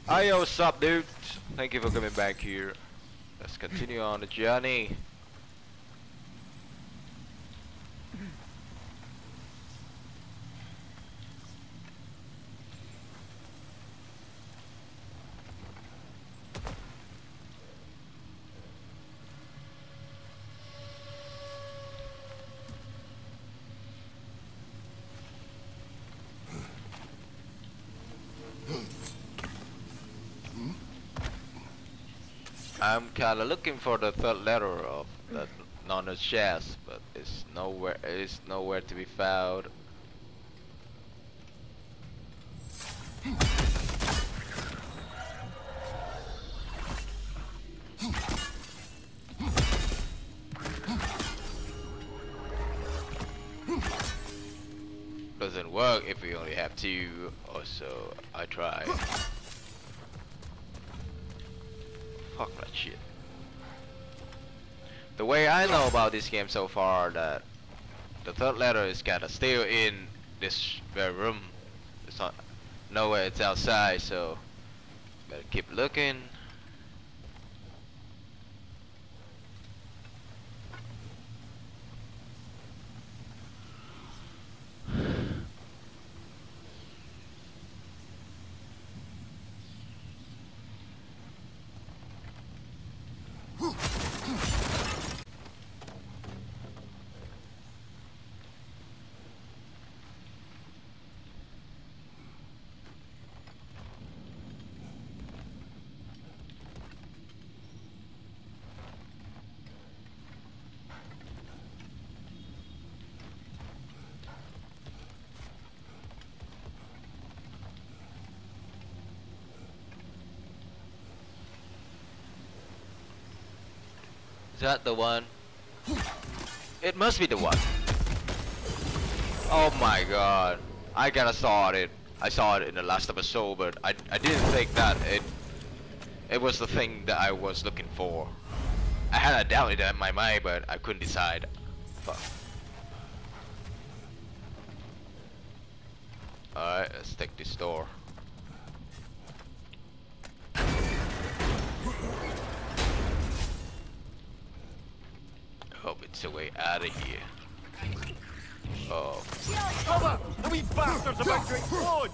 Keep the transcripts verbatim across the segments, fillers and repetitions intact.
Hi, yo, what's up, dude? Thank you for coming back here. Let's continue on the journey. I'm kinda looking for the third letter of that Nana's chest, but it's nowhere. It's nowhere to be found. Doesn't work if we only have two, or so I try. Fuck that shit. The way I know about this game so far, that the third letter is kinda still in this very room. It's not nowhere, it's outside, so better keep looking. Is that the one? It must be the one. Oh my god. I kinda saw it. I saw it in the last episode, but I, I didn't think that it it was the thing that I was looking for. I had a doubt in my mind, but I couldn't decide. Fuck. Alright, let's take this door. Hope it's a way out of here. Oh. Cover! The wee bastard's about to explode!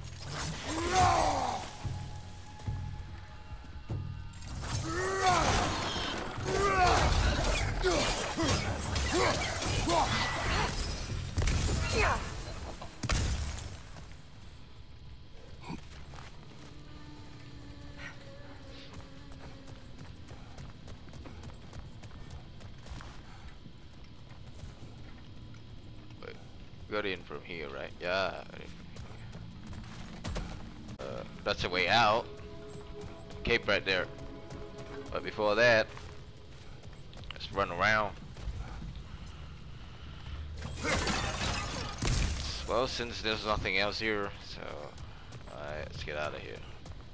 Got in from here, right? Yeah. Uh, that's a way out. Cape right there. But before that, let's run around. Well, since there's nothing else here, so alright, let's get out of here.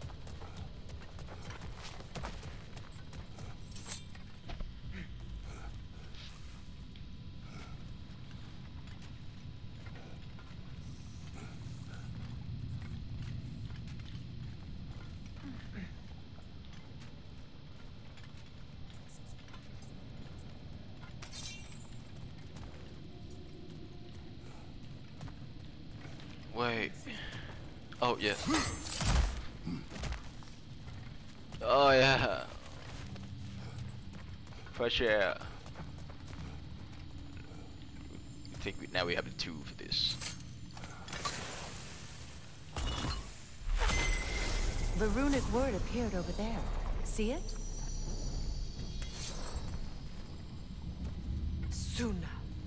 Wait. Oh yeah. Oh yeah. Fresh air. I think we, now we have the two for this. The runic word appeared over there. See it? Suna.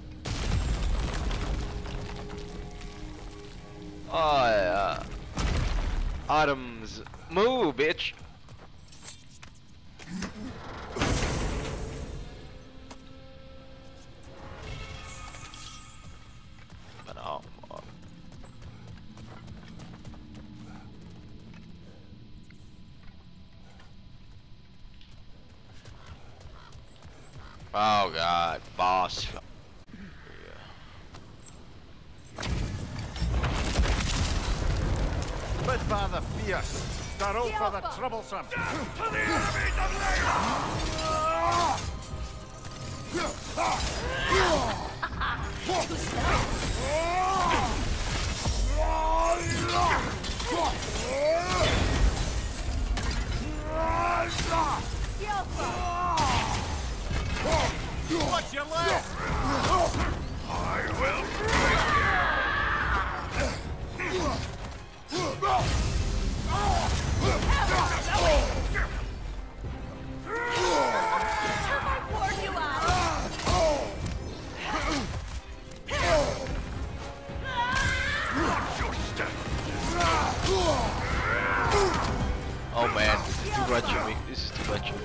Oh yeah. Autumn's move, bitch. But oh, oh. Oh god, boss. But father fierce. They're all for the troublesome. To the enemies of What's your left? I will break Oh man, too much of me. This is too much of me.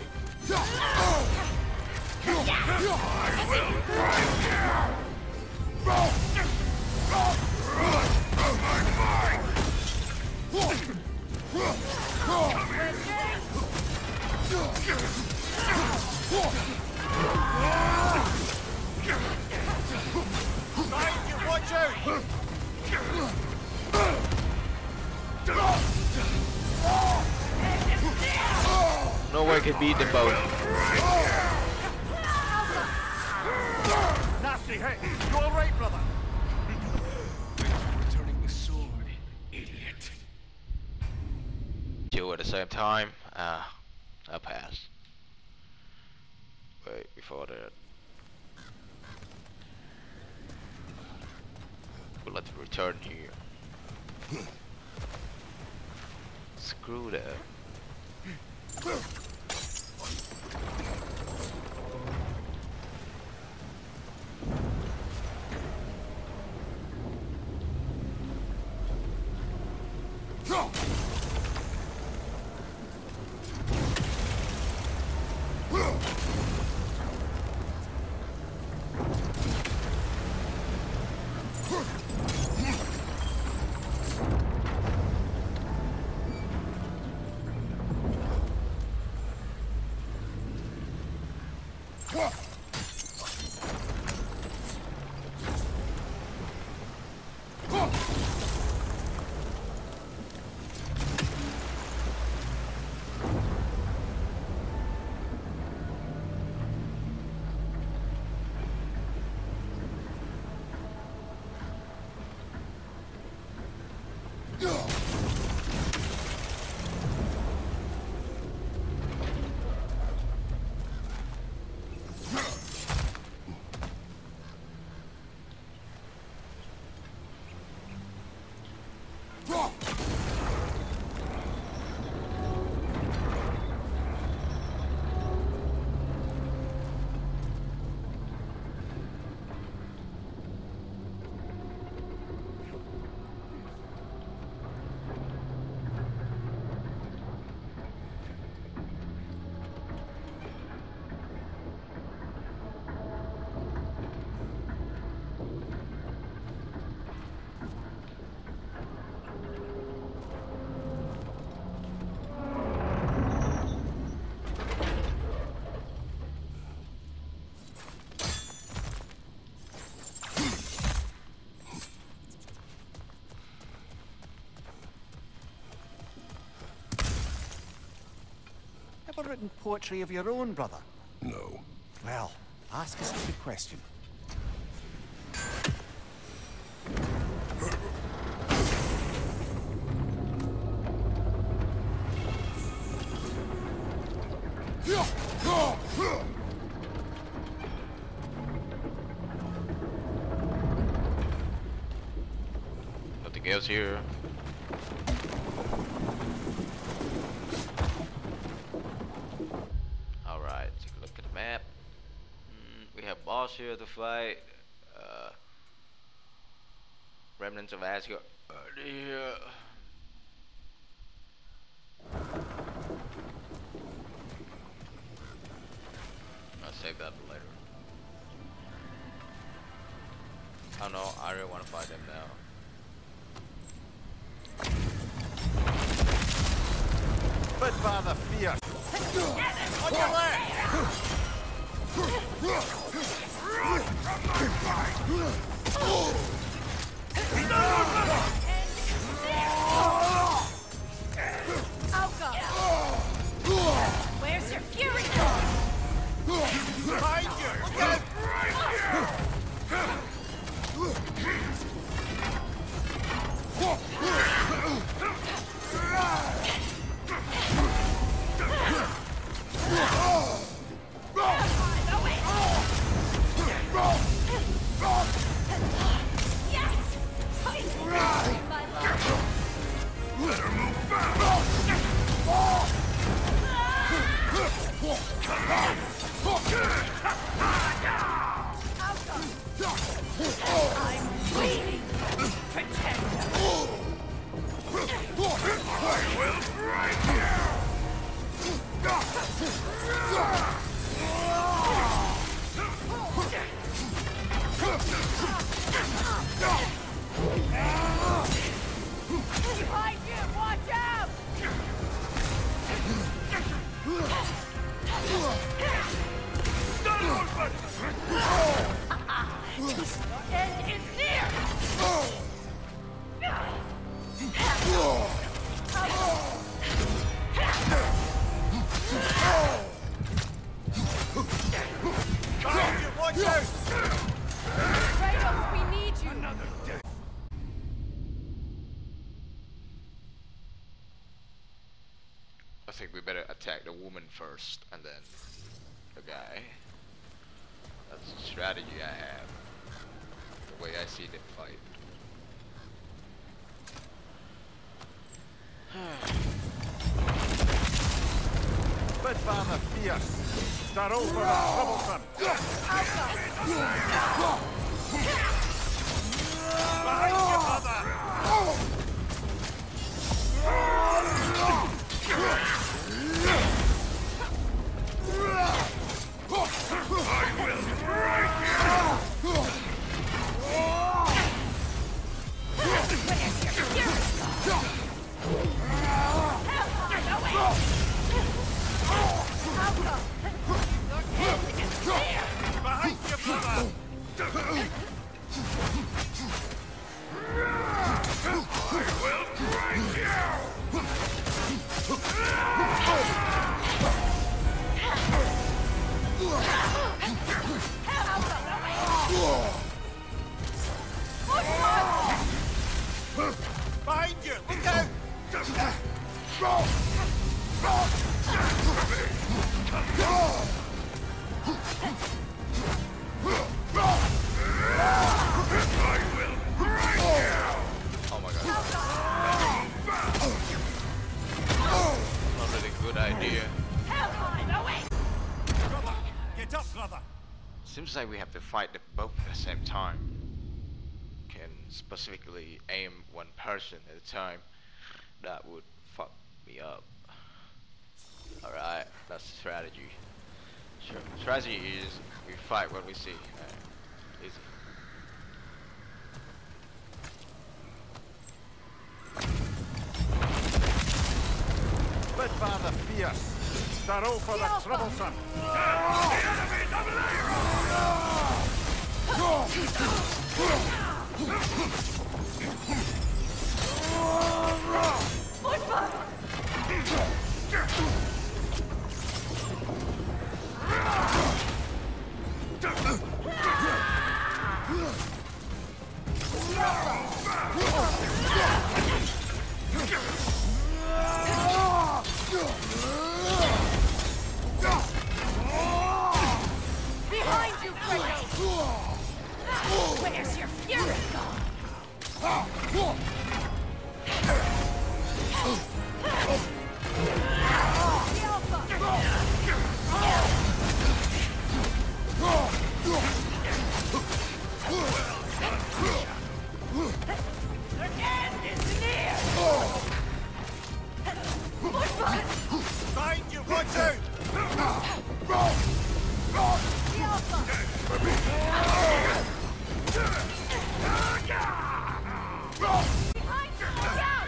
Watch out! No one can beat the boat. Nasty hit! You alright, brother? returning the sword, idiot. Two at the same time. Ah, I'll pass. Wait, before that. We'll let the return here. Screw that. Ever written poetry of your own, brother? No. Well, ask a stupid question. Nothing else here. Alright, take a look at the map. Mm, we have boss here to fight. Uh, remnants of Asgard. Uh, yeah. I'll save that for later. Oh no, I really want to fight them now. Bit rather fierce. On your left! I'll End is near! Watch out! Kratos, we need you! I think we better attack the woman first, and then the guy. That's the strategy I have. The way I see them fight. Bitfather fierce. Start over the troublesome. Behind you, brother! Behind you, brother! Behind you! Look out! Oh my god. Not really a good idea. Brother! Get up, brother! Seems like we have to fight them both at the same time. Can specifically aim one person at a time. That would fuck me up. Alright, that's the strategy. Sure. Strategy is we fight what we see. Uh, easy. Bitfather fierce. Start over the troublesome. Behind you, Kratos! Where's your fury gone? The end is near! Behind you! Watch out! Behind you! Look out!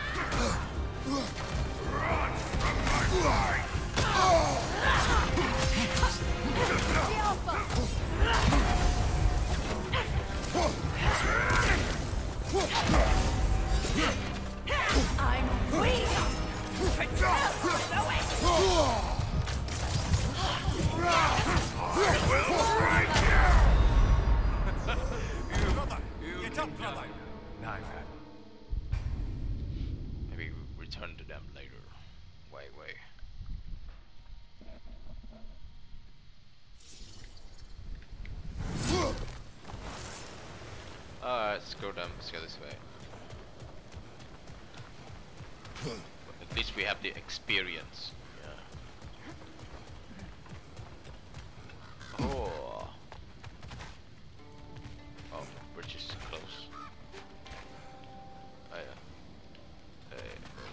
I'm weak! Brother! Get up, brother! Knife hand. Maybe we return to them later. Wait, wait. Alright, let's go down. Let's go this way. At least we have the experience. Yeah. Oh. Oh, we're just close. Oh yeah. Hey.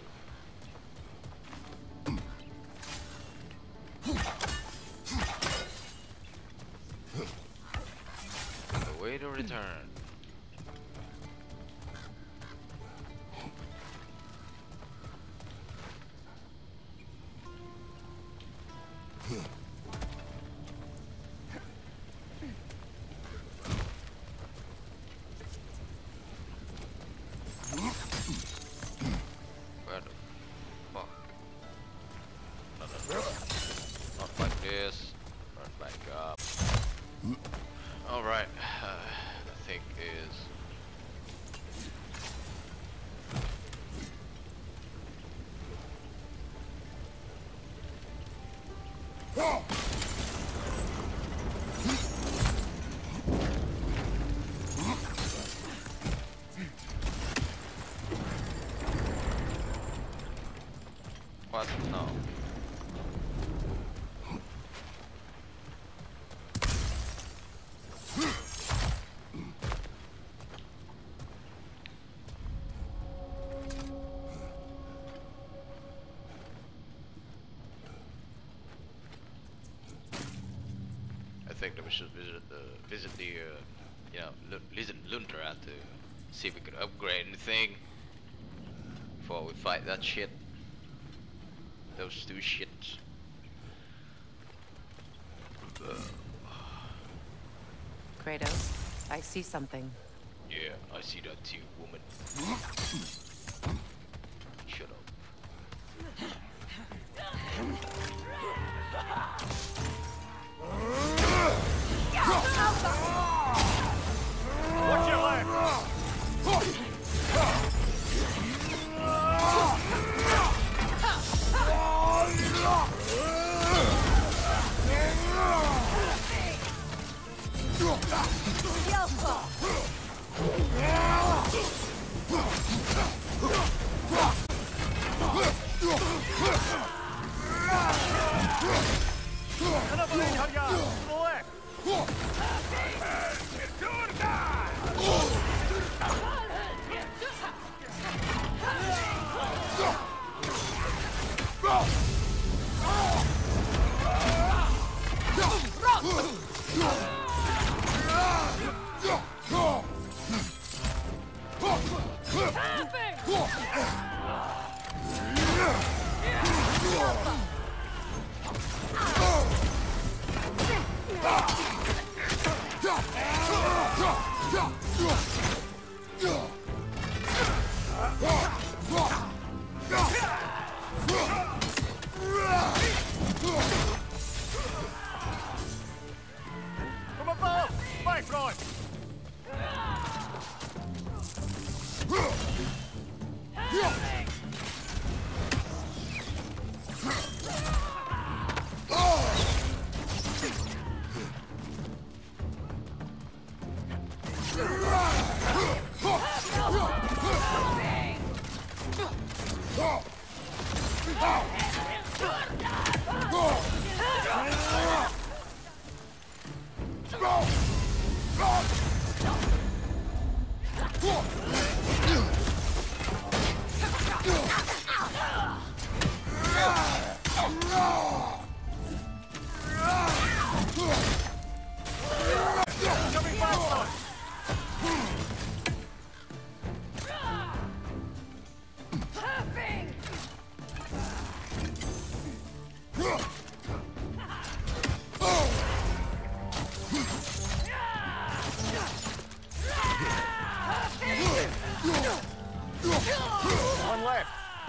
The way to return. Where the fuck? No, no, no. Not like this. Run back up. Alright. Uh, the thing is... What? No. I think that we should visit the visit the uh, you know Lu visit Lundra to see if we could upgrade anything before we fight that shit. Those two shits. Kratos, I see something. Yeah, I see that too, woman. Shut up. Watch your leg! Another leg, Harya! To the left! From above! Fight right! Coming faster! One left!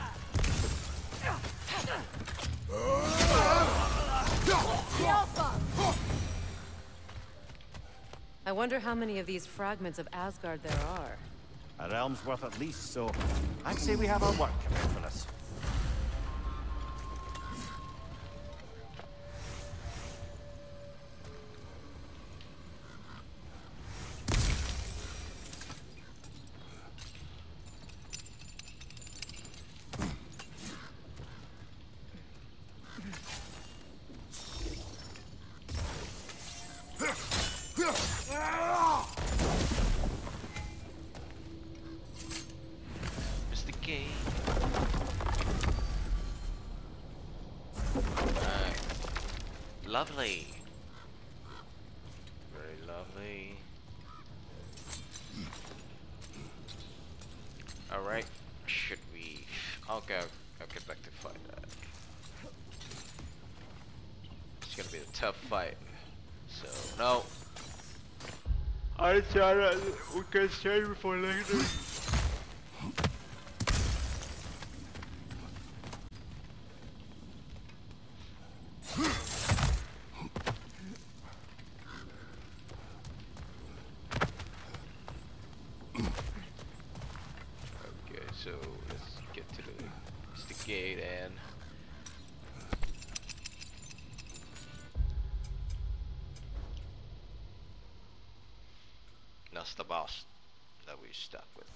I wonder how many of these fragments of Asgard there are. A realm's worth at least, so I'd say we have our work cut out for us. Mister K. Alright. Lovely. Very lovely. Alright. Should we... Okay, I'll, I'll get back to fight that. It's gonna be a tough fight. So no. I thought that we can save it for later. Okay, so let's get to the, it's the gate and that's the boss that we're stuck with.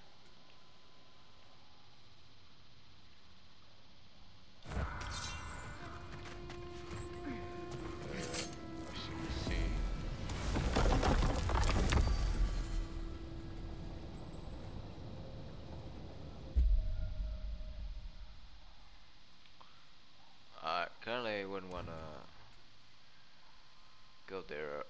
I currently wouldn't wanna go there.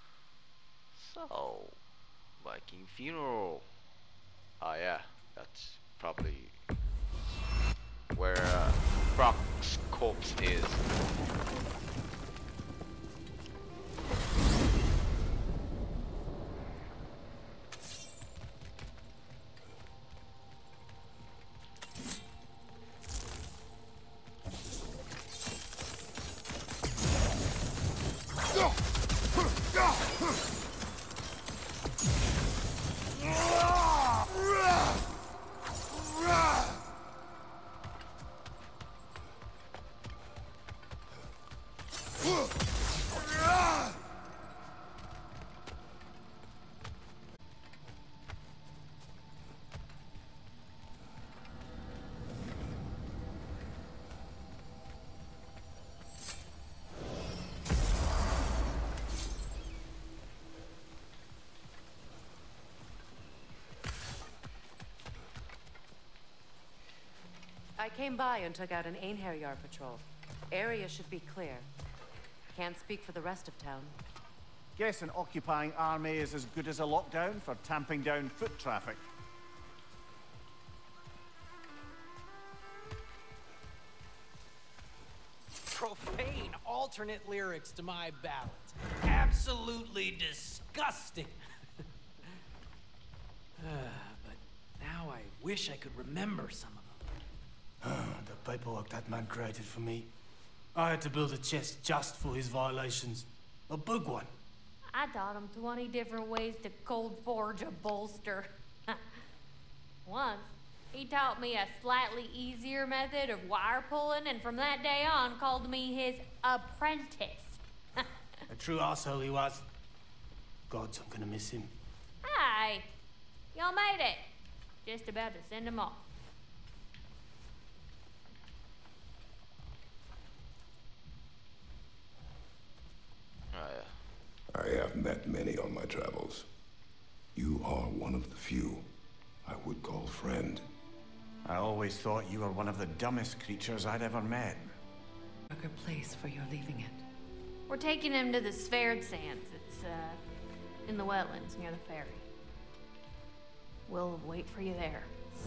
So, Viking funeral. Oh yeah, that's probably where uh, Brock's corpse is. I came by and took out an Einherjar patrol. Area should be clear. Can't speak for the rest of town. Guess an occupying army is as good as a lockdown for tamping down foot traffic. Profane alternate lyrics to my ballads. Absolutely disgusting. uh, but now I wish I could remember some of them. The paperwork that man created for me. I had to build a chest just for his violations. A big one. I taught him twenty different ways to cold forge a bolster. Once, he taught me a slightly easier method of wire pulling, and from that day on called me his apprentice. A true asshole he was. Gods, I'm gonna miss him. Hi, y'all made it. Just about to send him off. Oh yeah. I have met many on my travels. You are one of the few I would call friend. I always thought you were one of the dumbest creatures I'd ever met. Darker place for your leaving it. We're taking him to the Sverd Sands. It's, uh, in the wetlands near the ferry. We'll wait for you there.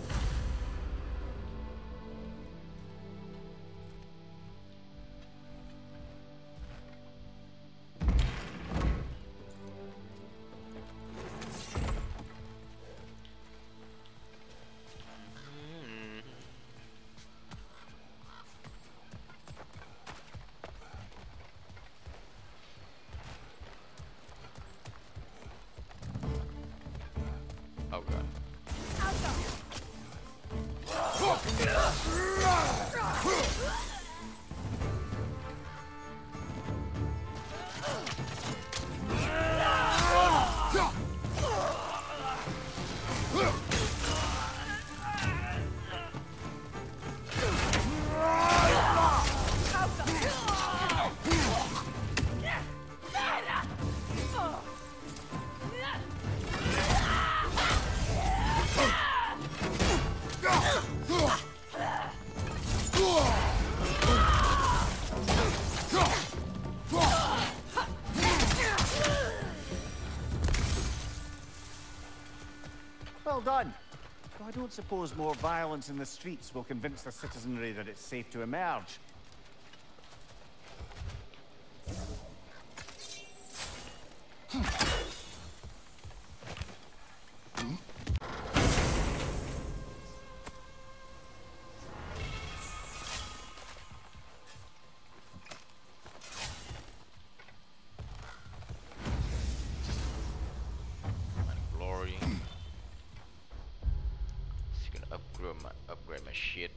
Oh god. Well done. Though I don't suppose more violence in the streets will convince the citizenry that it's safe to emerge. Glory. Just gonna upgrade my upgrade my shit.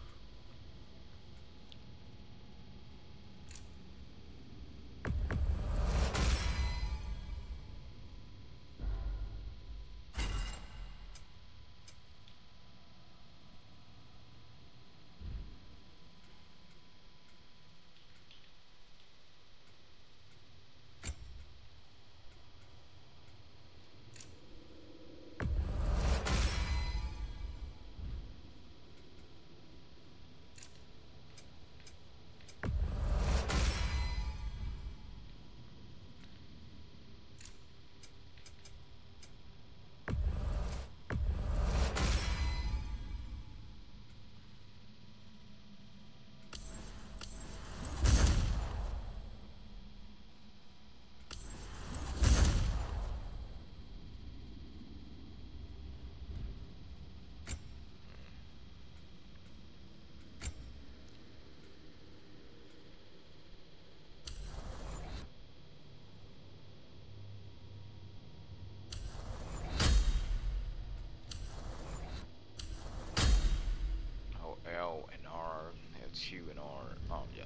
L and R, L two and R. Oh yeah.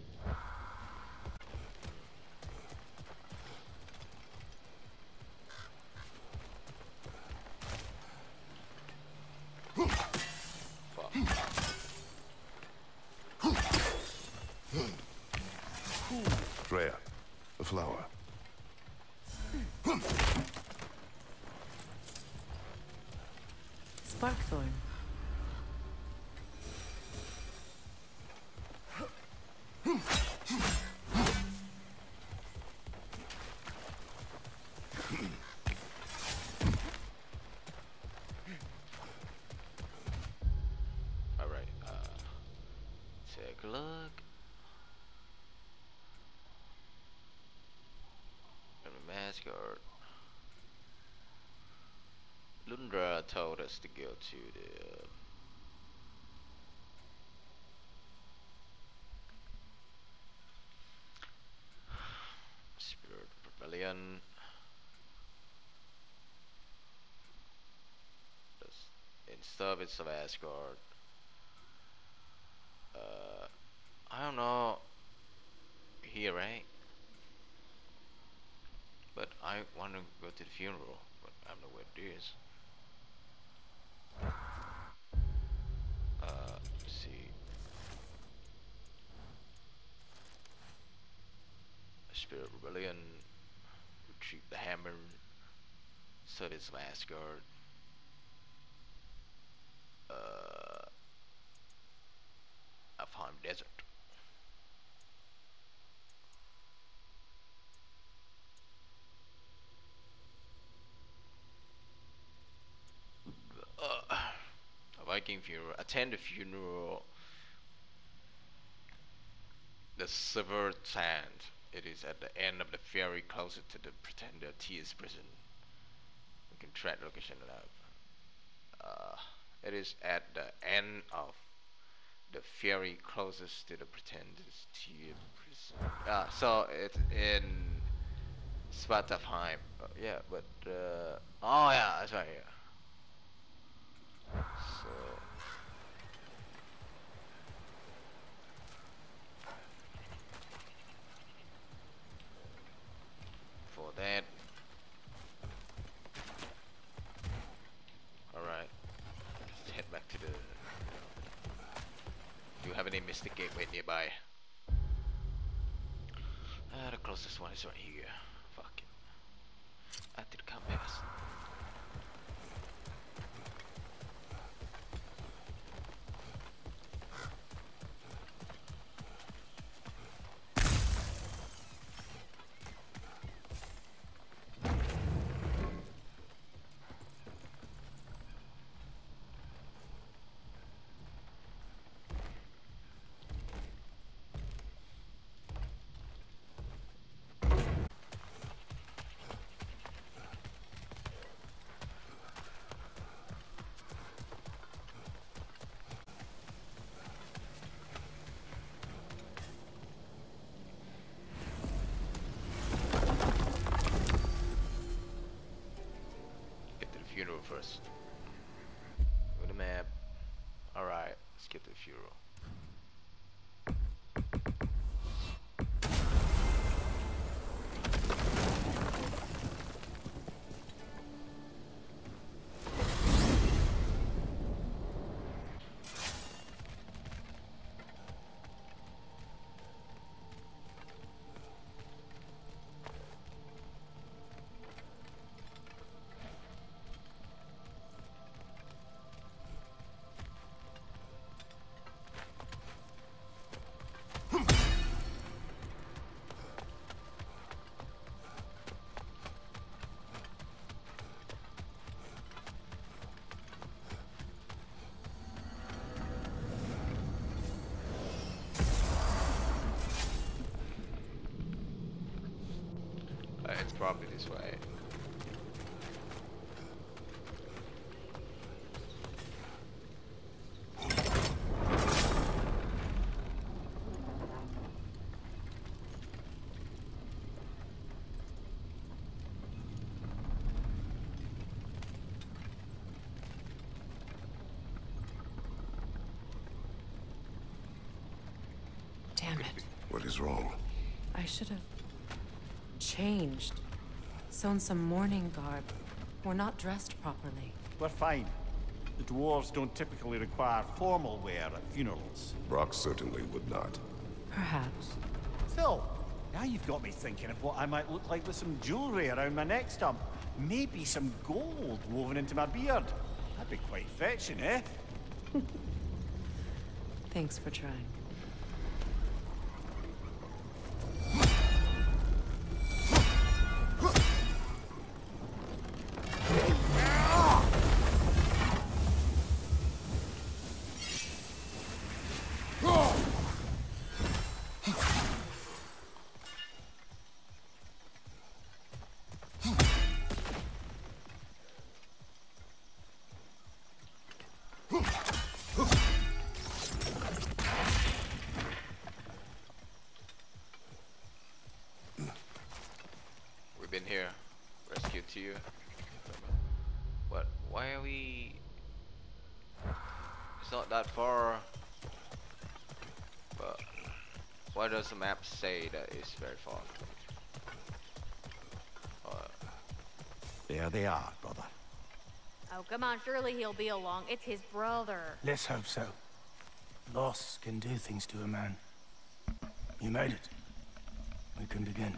Freya, the flower. Sparkthorn. Alright, uh, take a look. Mascot. Lundra told us to go to the uh, Spirit Rebellion. In service of Asgard. Uh, I don't know. Here, right? But I want to go to the funeral, but I don't know where it is. Uh, let's see. Spirit Rebellion. Retrieve the hammer. Service of Asgard. Uh, Alfheim Desert. Uh, a Viking funeral. Attend the funeral. The severed sand. It is at the end of the ferry closer to the Pretender T.S. prison. You can track the location now. Uh, it is at the end of the ferry closest to the Pretender's T.S. prison. Ah, so it's in Svartalfheim. Uh, yeah, but uh, oh yeah, that's right here. So for that, all right. Let's head back to the. Do you have any Mystic Gateway nearby? Ah, the closest one is right here. Fuck it. I did come past. skip the funeral. It's probably this way. Damn it. What is wrong? I should have changed. Sewn some mourning garb. We're not dressed properly. We're fine. The dwarves don't typically require formal wear at funerals. Brock certainly would not. Perhaps. Still, now you've got me thinking of what I might look like with some jewelry around my neck stump. Maybe some gold woven into my beard. That'd be quite fetching, eh? Thanks for trying. Been here, rescued to you. What? Why are we? It's not that far. But why does the map say that it's very far? Uh, There they are, brother. Oh, come on, surely he'll be along. It's his brother. Let's hope so. Loss can do things to a man. You made it. We can begin.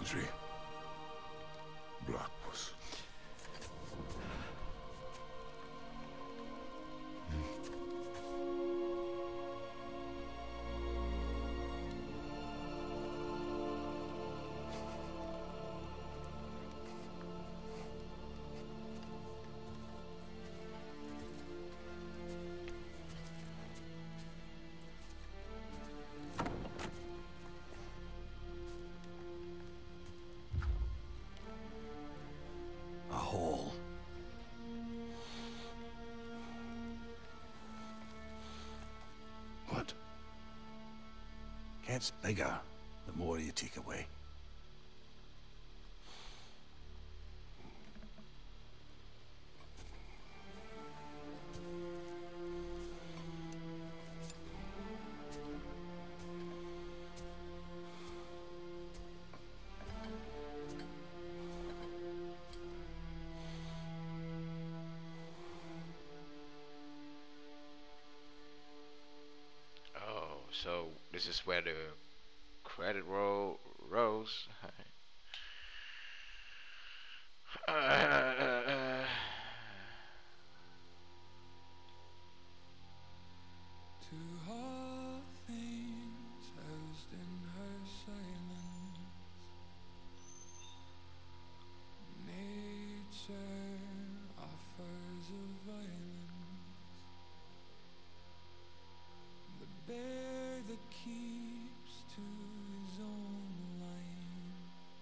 infantry. Blackpuss. A hole. What? Gets bigger the more you take away. Oh, so this is where the credit roll rolls. uh, uh, To all things housed in her silence, nature offers a violence, the bear that keeps to his own line,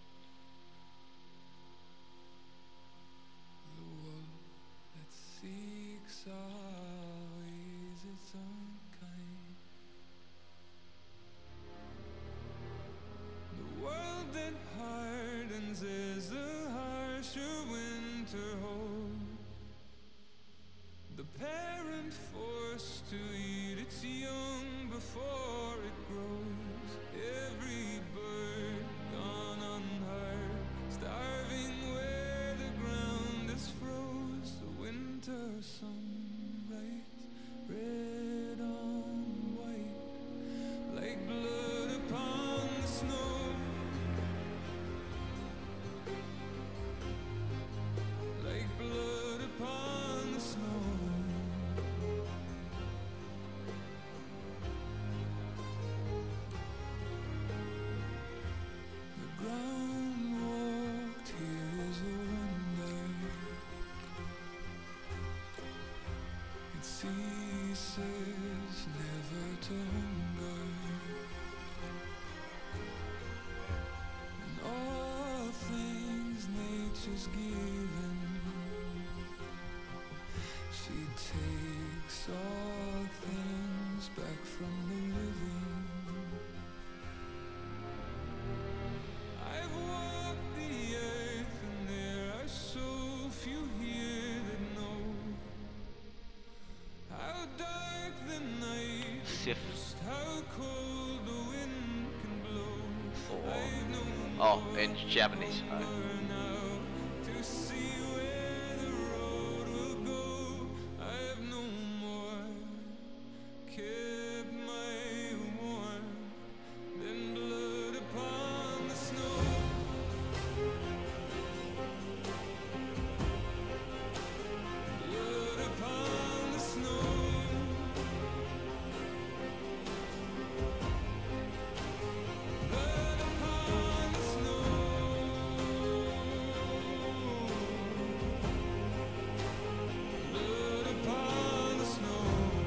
the wolf that seeks always its own kind. The world that hardens as the harsher winter holds, the parent forced to eat its young before it grows. Every bird gone unheard, starving where the ground is froze. The winter sun writes red on white, like blood upon the snow. Like blood upon the snow. The ground walked here is a wonder. It ceases never to hunger. And all things nature's given, she takes all things back from the living. I've walked the earth and there are so few here that know how dark the night is, Sif. just how cold the wind can blow. Four. I've no Oh, more in Japanese. Right? now to see where the road will go. I've no more kept my warmth than blood upon the snow. Blood upon the snow. Blood upon the snow. Blood upon the snow.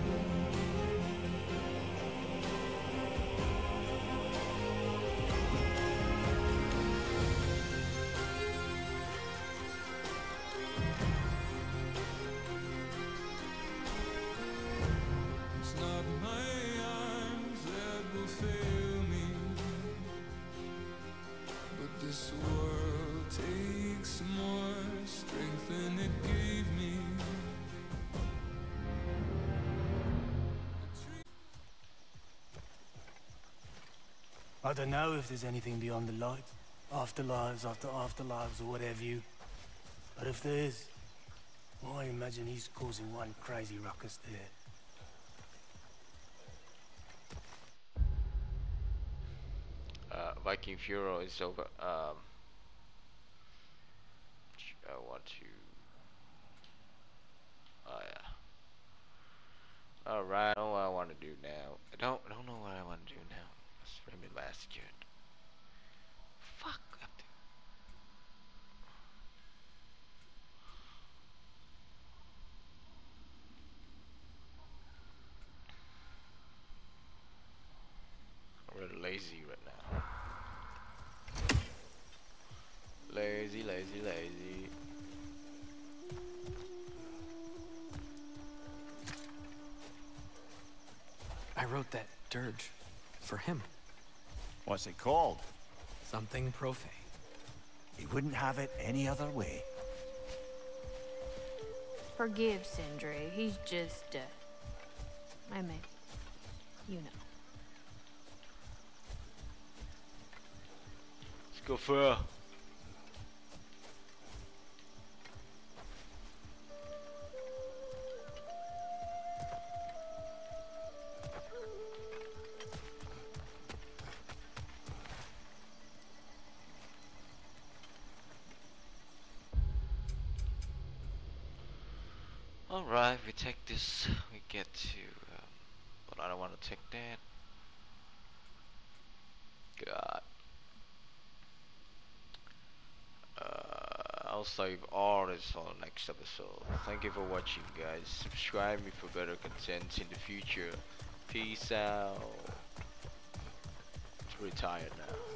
It's not my arms that will fail me, but this world takes more strength than it gave me. I don't know if there's anything beyond the light. Afterlives after afterlives or whatever you. But if there is, well, I imagine he's causing one crazy ruckus there. Uh, Viking funeral is over. Um, I want to. Oh yeah. All right. I know what I want to do now. I don't. I don't know what I want to do now. Let's frame it last year. Fuck. I have to- I'm really lazy right now. Lazy, lazy, lazy. I wrote that dirge for him. What's it called? Something profane. He wouldn't have it any other way. Forgive Sindri. He's just, uh... I mean, you know. Let's go for. Alright, we take this, we get to, um, but I don't want to take that. God. Uh, I'll save all this for the next episode. Thank you for watching, guys. Subscribe me for better content in the future. Peace out. It's retired now.